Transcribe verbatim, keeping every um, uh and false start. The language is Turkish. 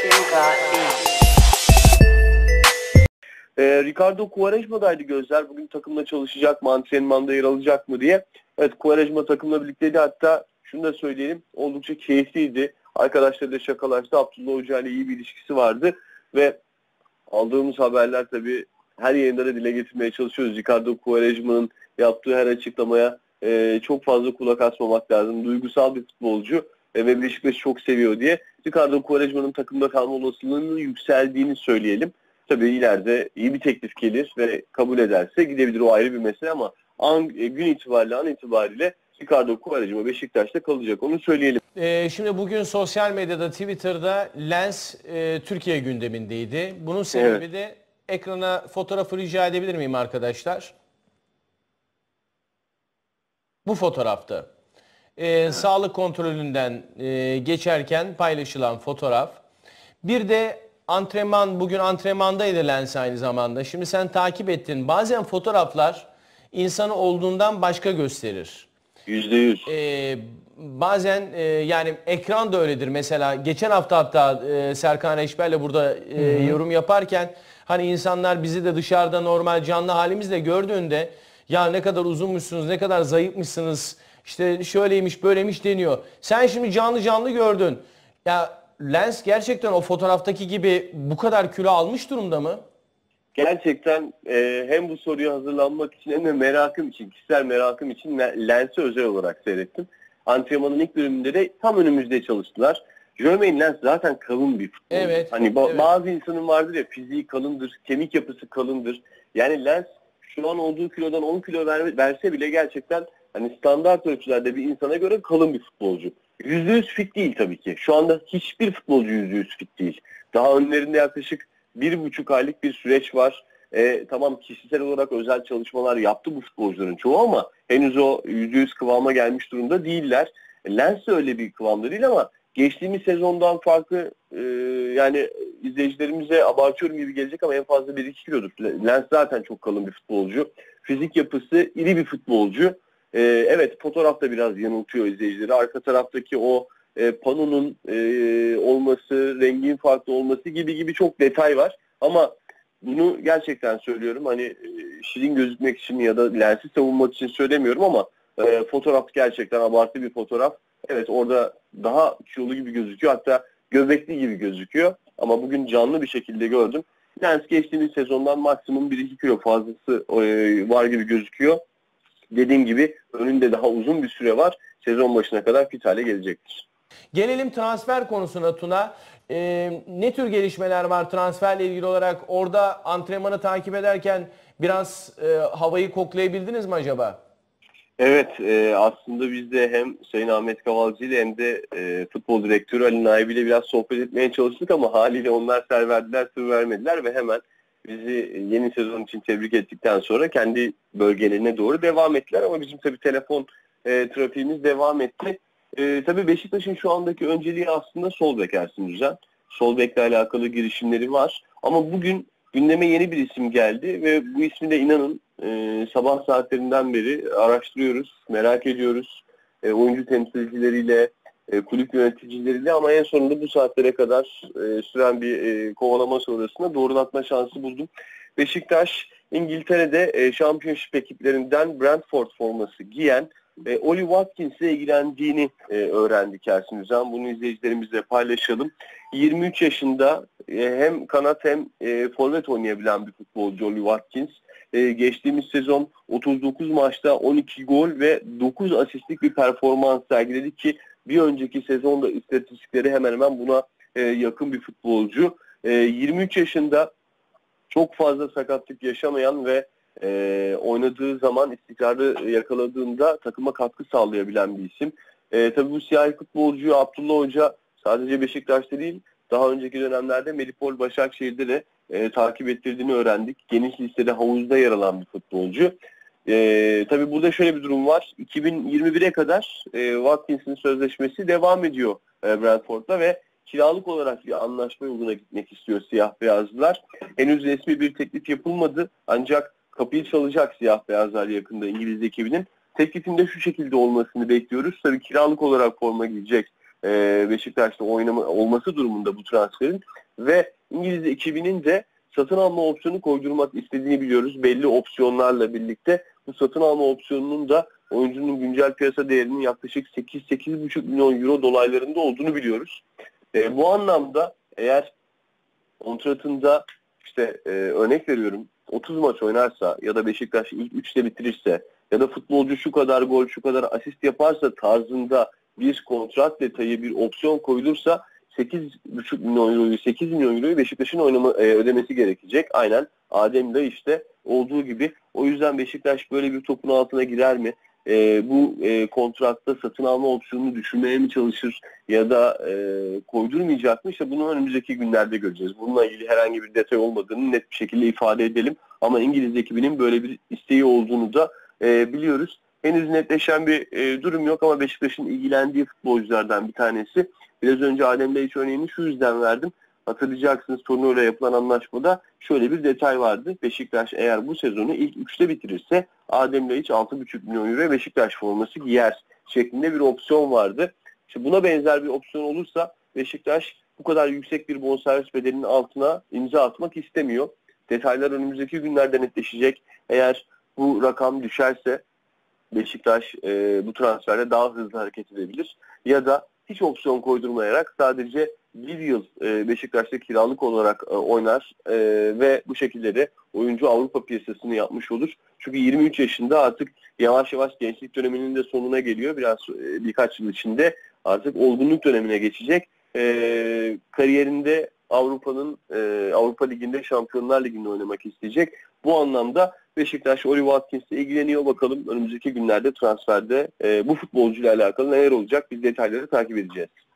Ee, Ricardo Quaresma'daydı gözler. Bugün takımla çalışacak mı, antrenmanda yer alacak mı diye. Evet, Quaresma takımla birlikteydi. Hatta şunu da söyleyelim, oldukça keyifliydi. Arkadaşları da şakalaştı. Abdullah Hoca ile iyi bir ilişkisi vardı. Ve aldığımız haberler tabii her yayında da dile getirmeye çalışıyoruz. Ricardo Quaresma'nın yaptığı her açıklamaya e, çok fazla kulak asmamak lazım. Duygusal bir futbolcu e, ve Beşiktaş'ı çok seviyor diye. Ricardo Quaresma'nın takımda kalma olasılığının yükseldiğini söyleyelim. Tabii ileride iyi bir teklif gelir ve kabul ederse gidebilir, o ayrı bir mesele, ama an, e, gün itibariyle an itibariyle Ricardo Quaresma Beşiktaş'ta kalacak, onu söyleyelim. Ee, şimdi bugün sosyal medyada, Twitter'da Lens e, Türkiye gündemindeydi. Bunun sebebi evet. de ekrana fotoğrafı rica edebilir miyim arkadaşlar? Bu fotoğrafta. Ee, sağlık kontrolünden e, geçerken paylaşılan fotoğraf. Bir de antrenman, bugün antrenmandaydı Lens aynı zamanda. Şimdi sen takip ettin. Bazen fotoğraflar insanı olduğundan başka gösterir. Yüzde yüz. Ee, bazen e, yani ekran da öyledir. Mesela geçen hafta hatta e, Serkan Reşber'le burada e, yorum yaparken hani insanlar bizi de dışarıda normal canlı halimizle gördüğünde ya ne kadar uzunmuşsunuz, ne kadar zayıfmışsınız, işte şöyleymiş böyleymiş deniyor. Sen şimdi canlı canlı gördün. Ya Lens gerçekten o fotoğraftaki gibi bu kadar kilo almış durumda mı? Gerçekten e, hem bu soruya hazırlanmak için hem de merakım için, kişisel merakım için Lens'i özel olarak seyrettim. Antrenmanın ilk bölümünde de tam önümüzde çalıştılar. Jermaine Lens zaten kalın bir futbolcu. Evet, hani ba- evet. bazı insanın vardır ya, fiziği kalındır, kemik yapısı kalındır. Yani Lens şu an olduğu kilodan on kilo ver, verse bile gerçekten hani standart ölçülerde bir insana göre kalın bir futbolcu. yüzde yüz fit değil tabii ki. Şu anda hiçbir futbolcu yüzde yüz fit değil. Daha önlerinde yaklaşık bir buçuk aylık bir süreç var. E, tamam, kişisel olarak özel çalışmalar yaptı bu futbolcuların çoğu ama henüz o yüzde yüz kıvama gelmiş durumda değiller. Lens de öyle bir kıvamda değil ama geçtiğimiz sezondan farklı, e, yani izleyicilerimize abartıyorum gibi gelecek ama en fazla bir iki kilodur. Lens zaten çok kalın bir futbolcu. Fizik yapısı iri bir futbolcu. E, evet, fotoğrafta biraz yanıltıyor izleyicileri. Arka taraftaki o e, panonun e, olması, rengin farklı olması gibi gibi çok detay var. Ama bunu gerçekten söylüyorum, hani e, şirin gözükmek için ya da Lens'i savunmak için söylemiyorum ama e, fotoğraf gerçekten abartı bir fotoğraf. Evet, orada daha kilolu gibi gözüküyor, hatta göbekli gibi gözüküyor. Ama bugün canlı bir şekilde gördüm. Lens geçtiğimiz sezondan maksimum bir iki kilo fazlası e, var gibi gözüküyor. Dediğim gibi önünde daha uzun bir süre var. Sezon başına kadar fit hale gelecektir. Gelelim transfer konusuna Tuna. Ee, ne tür gelişmeler var transferle ilgili olarak? Orada antrenmanı takip ederken biraz e, havayı koklayabildiniz mi acaba? Evet, e, aslında biz de hem Sayın Ahmet Kavalcı ile hem de e, futbol direktörü Ali Naibi ile biraz sohbet etmeye çalıştık ama haliyle onlar ser verdiler, sır vermediler ve hemen bizi yeni sezon için tebrik ettikten sonra kendi bölgelerine doğru devam ettiler. Ama bizim tabii telefon e, trafiğimiz devam etti. E, tabii Beşiktaş'ın şu andaki önceliği aslında sol bek Ersin Düzen. Sol bekle alakalı girişimleri var. Ama bugün gündeme yeni bir isim geldi ve bu ismi de inanın e, sabah saatlerinden beri araştırıyoruz, merak ediyoruz. E, oyuncu temsilcileriyle, e, kulüp yöneticileriyle, ama en sonunda bu saatlere kadar e, süren bir e, kovalama sonrasında doğrulatma şansı buldum. Beşiktaş İngiltere'de e, Championship ekiplerinden Brentford forması giyen e, Oli Watkins ile ilgilendiğini e, öğrendik Ersin Üzen. Bunu izleyicilerimizle paylaşalım. yirmi üç yaşında e, hem kanat hem e, forvet oynayabilen bir futbolcu Oli Watkins. E, geçtiğimiz sezon otuz dokuz maçta on iki gol ve dokuz asistlik bir performans sergiledi ki bir önceki sezonda istatistikleri hemen hemen buna e, yakın bir futbolcu. E, yirmi üç yaşında, çok fazla sakatlık yaşamayan ve e, oynadığı zaman istikrarı yakaladığında takıma katkı sağlayabilen bir isim. E, tabii bu siyahi futbolcuyu Abdullah Hoca sadece Beşiktaş'ta değil, daha önceki dönemlerde Melipol Başakşehir'de de e, takip ettirdiğini öğrendik. Geniş listede havuzda yer alan bir futbolcu. E, tabii burada şöyle bir durum var. iki bin yirmi bire kadar e, Watkins'in sözleşmesi devam ediyor e, Brentford'da ve kiralık olarak bir anlaşma yoluna gitmek istiyor siyah beyazlılar. Henüz resmi bir teklif yapılmadı ancak kapıyı çalacak siyah beyazlar yakında İngiliz ekibinin. Teklifinde şu şekilde olmasını bekliyoruz. Tabii kiralık olarak forma giyecek e, Beşiktaş'ta oynama olması durumunda bu transferin ve İngiliz ekibinin de satın alma opsiyonu koydurmak istediğini biliyoruz. Belli opsiyonlarla birlikte bu satın alma opsiyonunun da oyuncunun güncel piyasa değerinin yaklaşık sekiz sekiz buçuk milyon euro dolaylarında olduğunu biliyoruz. E, bu anlamda eğer kontratında işte e, örnek veriyorum otuz maç oynarsa ya da Beşiktaş ilk üçte bitirirse ya da futbolcu şu kadar gol şu kadar asist yaparsa tarzında bir kontrat detayı, bir opsiyon koyulursa sekiz buçuk milyon euroyu, sekiz milyon euroyu Beşiktaş'ın oynama, e, ödemesi gerekecek. Aynen Adem'de işte olduğu gibi. O yüzden Beşiktaş böyle bir topun altına girer mi? E, bu e, kontratta satın alma opsiyonunu düşünmeye mi çalışır ya da e, koydurmayacak mı? İşte bunu önümüzdeki günlerde göreceğiz. Bununla ilgili herhangi bir detay olmadığını net bir şekilde ifade edelim. Ama İngiliz ekibinin böyle bir isteği olduğunu da e, biliyoruz. Henüz netleşen bir e, durum yok ama Beşiktaş'ın ilgilendiği futbolculardan bir tanesi. Biraz önce Adem Laiç örneğini şu yüzden verdim. Hatırlayacaksınız Torino'yla yapılan anlaşmada şöyle bir detay vardı. Beşiktaş eğer bu sezonu ilk üçte bitirirse Adem Laiç altı buçuk milyon euro Beşiktaş forması giyer şeklinde bir opsiyon vardı. İşte buna benzer bir opsiyon olursa Beşiktaş bu kadar yüksek bir bonservis bedelinin altına imza atmak istemiyor. Detaylar önümüzdeki günlerde netleşecek. Eğer bu rakam düşerse Beşiktaş e, bu transferde daha hızlı hareket edebilir. Ya da hiç opsiyon koydurmayarak sadece bir yıl e, Beşiktaş'ta kiralık olarak e, oynar e, ve bu şekilde de oyuncu Avrupa piyasasını yapmış olur. Çünkü yirmi üç yaşında artık yavaş yavaş gençlik döneminin de sonuna geliyor. Biraz e, birkaç yıl içinde artık olgunluk dönemine geçecek. E, kariyerinde Avrupa'nın e, Avrupa Ligi'nde Şampiyonlar Ligi'nde oynamak isteyecek. Bu anlamda Beşiktaş Oli Watkins'le ilgileniyor. Bakalım önümüzdeki günlerde transferde e, bu futbolcuyla alakalı neler olacak? Biz detayları takip edeceğiz.